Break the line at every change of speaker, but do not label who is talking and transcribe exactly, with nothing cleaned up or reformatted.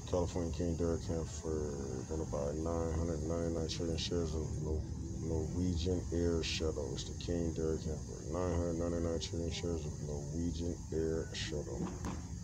California King Derrick Hanford going to buy nine hundred ninety-nine trillion shares of no, Norwegian Air Shuttle. It's the King Derrick Hanford. nine hundred ninety-nine trillion shares of Norwegian Air Shuttle.